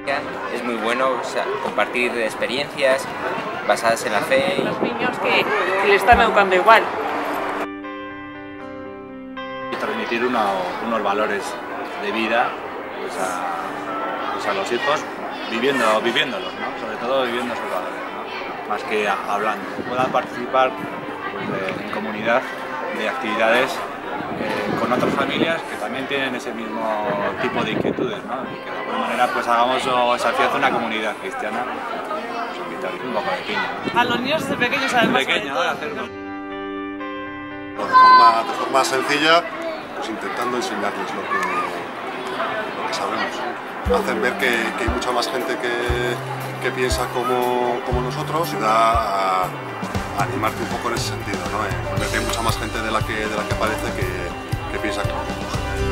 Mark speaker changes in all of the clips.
Speaker 1: Es muy bueno, o sea, compartir experiencias basadas en la fe.
Speaker 2: Los niños que le están educando igual.
Speaker 3: Y transmitir unos valores de vida pues a los hijos, viviéndolos, ¿no? Sobre todo viviendo esos valores, ¿no? Más que hablando. Puedan participar pues, en comunidad de actividades con otras familias que también tienen ese mismo tipo de inquietudes, ¿no? Y que de alguna manera pues hagamos o se afiance una comunidad cristiana, pues invitar un poco de piña, ¿no?
Speaker 2: A los niños desde pequeños además.
Speaker 3: Hacerlo.
Speaker 4: De forma sencilla, pues intentando enseñarles lo que sabemos. Hacen ver que hay mucha más gente que piensa como nosotros y da a animarte un poco en ese sentido, ¿no? Ver que hay mucha más gente de la que parece que piensa como nosotros.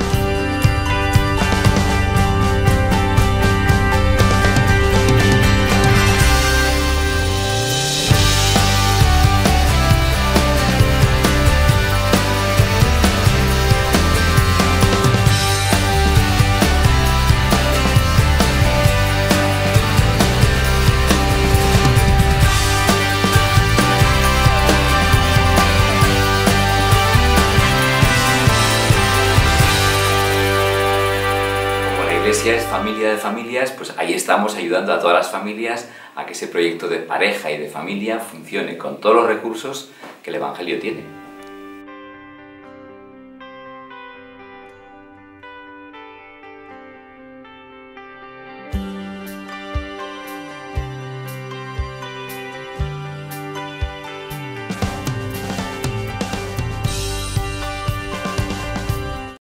Speaker 5: La iglesia es familia de familias, pues ahí estamos ayudando a todas las familias a que ese proyecto de pareja y de familia funcione con todos los recursos que el Evangelio tiene.